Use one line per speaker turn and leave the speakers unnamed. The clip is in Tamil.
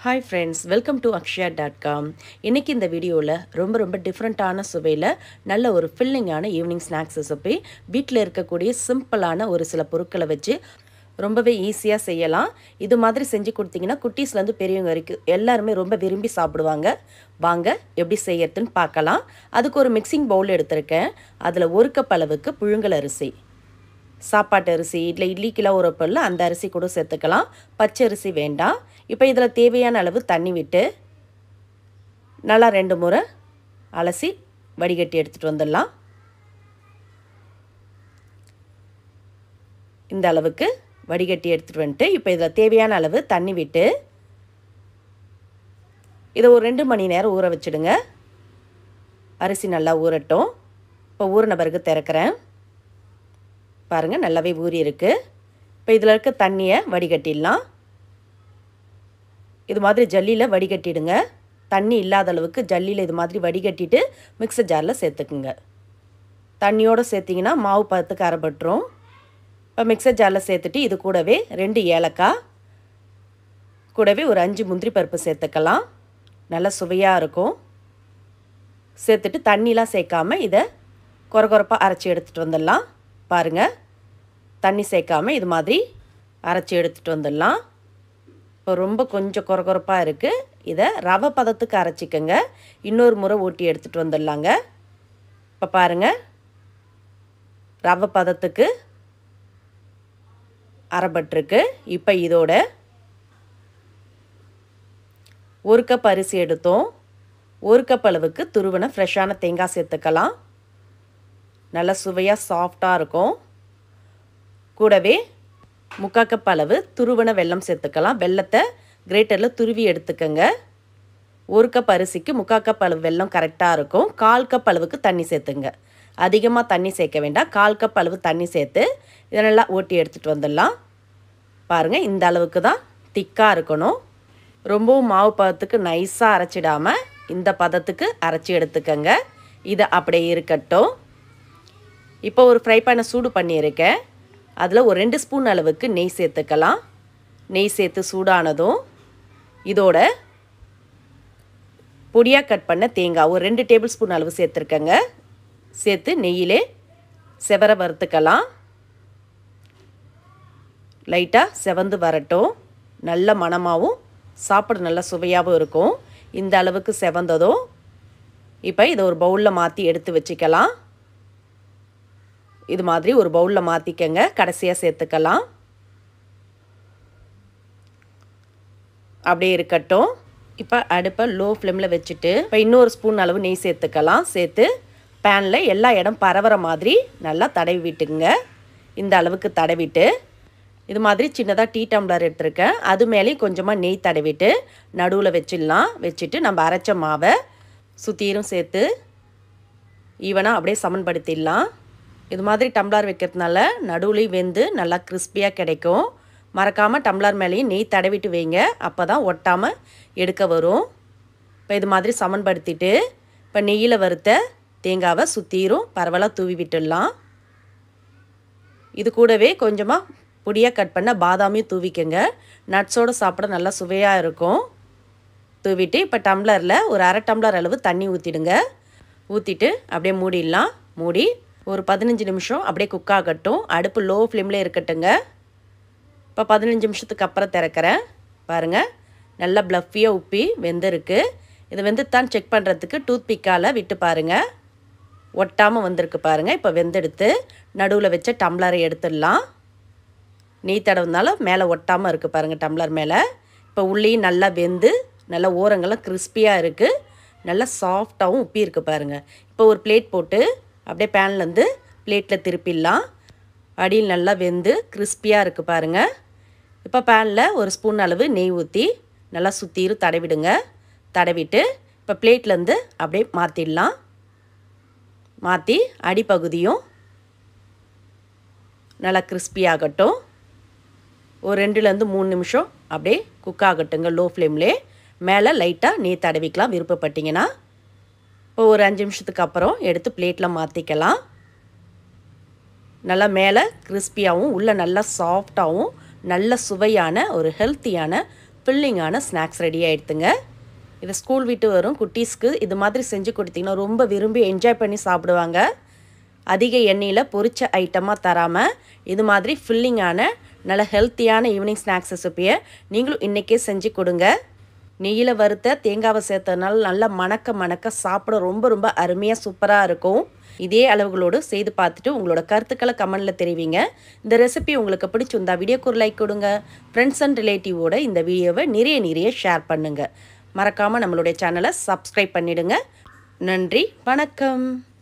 Hi friends, welcome to akshaya.com. இன்னைக்கு இந்த வீடியோவில் ரொம்ப டிஃப்ரெண்ட்டான சுவையில் நல்ல ஒரு ஃபில்லிங்கான ஈவினிங் ஸ்நாக்ஸ் ரெசிபி வீட்டில் இருக்கக்கூடிய சிம்பிளான ஒரு சில பொருட்களை வச்சு ரொம்பவே ஈஸியாக செய்யலாம். இது மாதிரி செஞ்சு கொடுத்தீங்கன்னா குட்டீஸ்லேருந்து பெரியவங்க வரைக்கும் எல்லாருமே ரொம்ப விரும்பி சாப்பிடுவாங்க. வாங்க எப்படி செய்யறதுன்னு பார்க்கலாம். அதுக்கு ஒரு மிக்சிங் பவுல் எடுத்திருக்கேன். அதில் 1 கப் அளவுக்கு புழுங்கல் அரிசி, சாப்பாட்டு அரிசி இல்லை இட்லிக்கெல்லாம் ஊறப்பல்ல அந்த அரிசி கூட சேர்த்துக்கலாம். பச்சை அரிசி வேண்டாம். இப்போ இதில் தேவையான அளவு தண்ணி விட்டு நல்லா 2 முறை அலசி வடிகட்டி எடுத்துகிட்டு வந்துடலாம். இந்த அளவுக்கு வடிகட்டி எடுத்துகிட்டு வந்துட்டு இப்போ இதில் தேவையான அளவு தண்ணி விட்டு இதை ஒரு 2 மணி நேரம் ஊற வச்சுடுங்க. அரிசி நல்லா ஊறட்டும். இப்போ ஊறின பிறகு திறக்கிறேன். பாருங்கள், நல்லாவே ஊறி இருக்குது. இப்போ இதில் இருக்க தண்ணியை வடிகட்டிடலாம். இது மாதிரி ஜல்லியில் வடிகட்டிடுங்க. தண்ணி இல்லாத அளவுக்கு ஜல்லியில் இது மாதிரி வடிகட்டிட்டு மிக்சர் ஜாரில் சேர்த்துக்குங்க. தண்ணியோடு சேர்த்திங்கன்னா மாவு பதத்துக்கு அரைப்பட்டுரும். இப்போ மிக்சர் ஜாரில் சேர்த்துட்டு இது கூடவே 2 ஏலக்காய், கூடவே ஒரு 5 முந்திரி பருப்பு சேர்த்துக்கலாம். நல்லா சுவையாக இருக்கும். சேர்த்துட்டு தண்ணிலாம் சேர்க்காமல் இதை கொரகொரப்பாக அரைச்சி எடுத்துகிட்டு வந்துடலாம். பாருங்கள், தண்ணி சேர்க்காமல் இது மாதிரி அரைச்சி எடுத்துகிட்டு வந்துடலாம். இப்போ ரொம்ப கொஞ்சம் கொரகொரப்பாக இருக்குது. இதை ரவை பதத்துக்கு அரைச்சிக்கங்க. இன்னொரு முறை ஊட்டி எடுத்துகிட்டு வந்துடலாங்க. இப்போ பாருங்கள், ரவை பதத்துக்கு அரைப்பட்டிருக்கு. இப்போ இதோட 1 கப் அரிசி எடுத்தோம். 1 கப் அளவுக்கு துருவன ஃப்ரெஷ்ஷான தேங்காய் சேர்த்துக்கலாம். நல்லா சுவையாக சாஃப்டாக இருக்கும். கூடவே 3/4 கப் அளவு துருவன வெல்லம் சேர்த்துக்கலாம். வெல்லத்தை கிரேட்டரில் துருவி எடுத்துக்கங்க. 1 கப் அரிசிக்கு 3/4 கப் அளவு வெல்லம் கரெக்டாக இருக்கும். 1/4 கப் அளவுக்கு தண்ணி சேர்த்துங்க. அதிகமாக தண்ணி சேர்க்க வேண்டாம். 1/4 கப் அளவு தண்ணி சேர்த்து இதை நல்லா ஓட்டி எடுத்துகிட்டு வந்துடலாம். பாருங்கள், இந்த அளவுக்கு தான் திக்காக இருக்கணும். ரொம்பவும் மாவு பதத்துக்கு நைஸாக அரைச்சிடாமல் இந்த பதத்துக்கு அரைச்சி எடுத்துக்கங்க. இதை அப்படியே இருக்கட்டும். இப்போ ஒரு ஃப்ரை பேனை சூடு பண்ணியிருக்கேன். அதில் ஒரு 2 ஸ்பூன் அளவுக்கு நெய் சேர்த்துக்கலாம். நெய் சேர்த்து சூடானதும் இதோட பொடியாக கட் பண்ண தேங்காய் ஒரு 2 டேபிள் ஸ்பூன் அளவு சேர்த்துருக்கங்க. சேர்த்து நெய்யிலே செவர வறுத்துக்கலாம். லைட்டாக செவந்து வரட்டும். நல்ல மணமாகவும் சாப்பிட நல்ல சுவையாகவும் இருக்கும். இந்த அளவுக்கு செவந்ததும் இப்போ இதை ஒரு பவுலில் மாற்றி எடுத்து வச்சுக்கலாம். இது மாதிரி ஒரு பவுலில் மாற்றிக்கங்க. கடைசியாக சேர்த்துக்கலாம். அப்படியே இருக்கட்டும். இப்போ அடுப்பை லோ ஃப்ளேமில் வச்சுட்டு இப்போ இன்னொரு ஸ்பூன் அளவு நெய் சேர்த்துக்கலாம். சேர்த்து பேனில் எல்லா இடம் பரவுற மாதிரி நல்லா தடவி விட்டுங்க. இந்த அளவுக்கு தடவிட்டு இது மாதிரி சின்னதாக டீ டம்ளர் எடுத்துருக்கேன். அது மேலேயும் கொஞ்சமாக நெய் தடவிட்டு நடுவில் வச்சிடலாம். வச்சுட்டு நம்ம அரைச்ச மாவை சுற்றியும் சேர்த்து ஈவனாக அப்படியே சமன்படுத்திடலாம். இது மாதிரி டம்ளர் வைக்கிறதுனால நடுவுலையும் வெந்து நல்லா கிறிஸ்பியாக கிடைக்கும். மறக்காமல் டம்ளர் மேலேயும் நெய் தடவிட்டு வைங்க. அப்போ தான் ஒட்டாமல் எடுக்க வரும். இப்போ இது மாதிரி சமன்படுத்திட்டு இப்போ நெய்யில் வறுத்த தேங்காவை சுற்றிரும் பரவலாக தூவி விட்டுடலாம். இது கூடவே கொஞ்சமாக பொடியாக கட் பண்ண பாதாமையும் தூவிக்கங்க. நட்ஸோடு சாப்பிட நல்லா சுவையாக இருக்கும். தூவிட்டு இப்போ டம்ளரில் ஒரு 1/2 டம்ளர் அளவு தண்ணி ஊற்றிடுங்க. ஊற்றிட்டு அப்படியே மூடிடலாம். மூடி ஒரு 15 நிமிஷம் அப்படியே குக் ஆகட்டும். அடுப்பு லோ ஃப்ளேமில் இருக்கட்டுங்க. இப்போ 15 நிமிஷத்துக்கு அப்புறம் திறக்கிறேன். பாருங்கள், நல்லா ப்ளஃபியாக உப்பி வெந்திருக்கு. இது வெந்துத்தான் செக் பண்ணுறதுக்கு டூத் பிக்கால் விட்டு பாருங்கள். ஒட்டாமல் வந்திருக்கு பாருங்கள். இப்போ வெந்தெடுத்து நடுவில் வச்ச டம்ளரை எடுத்துடலாம். நெய் தடவுனால மேலே ஒட்டாமல் இருக்குது பாருங்கள் டம்ளர் மேலே. இப்போ உள்ளேயும் நல்லா வெந்து நல்லா ஓரங்கள்லாம் கிறிஸ்பியாக இருக்குது. நல்லா சாஃப்டாகவும் உப்பி இருக்குது பாருங்கள். இப்போ ஒரு பிளேட் போட்டு அப்படியே பேன்லேருந்து பிளேட்டில் திருப்பிடலாம். அடியில் நல்லா வெந்து கிறிஸ்பியாக இருக்குது பாருங்கள். இப்போ பேனில் ஒரு ஸ்பூன் அளவு நெய் ஊற்றி நல்லா சுற்றிரும் தடவிடுங்க. தடவிட்டு இப்போ பிளேட்லேருந்து அப்படியே மாற்றிடலாம். மாற்றி அடிப்பகுதியும் நல்லா கிறிஸ்பியாகட்டும். ஒரு 2லேருந்து 3 நிமிஷம் அப்படியே குக் ஆகட்டுங்க லோ ஃப்ளேம்லே. மேலே லைட்டாக நெய் தடவிக்கலாம் விருப்பப்பட்டிங்கன்னா. இப்போ ஒரு 5 நிமிஷத்துக்கு அப்புறம் எடுத்து பிளேட்டில் மாற்றிக்கலாம். நல்லா மேலே கிறிஸ்பியாகவும் உள்ளே நல்லா சாஃப்டாகவும் நல்ல சுவையான ஒரு ஹெல்த்தியான ஃபில்லிங்கான ஸ்நாக்ஸ் ரெடி ஆகிடுதுங்க. இது ஸ்கூல் விட்டு வரும் குட்டீஸ்க்கு இது மாதிரி செஞ்சு கொடுத்தீங்கன்னா ரொம்ப விரும்பி என்ஜாய் பண்ணி சாப்பிடுவாங்க. அதிக எண்ணெயில் பொரிச்ச ஐட்டமாக தராமல் இது மாதிரி ஃபில்லிங்கான நல்ல ஹெல்த்தியான ஈவினிங் ஸ்நாக்ஸ் ரெசிப்பியை நீங்களும் இன்றைக்கே செஞ்சு கொடுங்க. நெய்யில் வறுத்த தேங்காவை சேர்த்ததுனால நல்லா மணக்க சாப்பிட ரொம்ப ரொம்ப அருமையாக சூப்பராக இருக்கும். இதே அளவுகளோடு செய்து பார்த்துட்டு உங்களோட கருத்துக்களை கமெண்டில் தெரிவிங்க. இந்த ரெசிபி உங்களுக்கு பிடிச்சிருந்தா வீடியோக்கு ஒரு லைக் கொடுங்க. ஃப்ரெண்ட்ஸ் அண்ட் ரிலேட்டிவோட இந்த வீடியோவை நிறைய ஷேர் பண்ணுங்கள். மறக்காமல் நம்மளுடைய சேனலை சப்ஸ்கிரைப் பண்ணிவிடுங்க. நன்றி, வணக்கம்.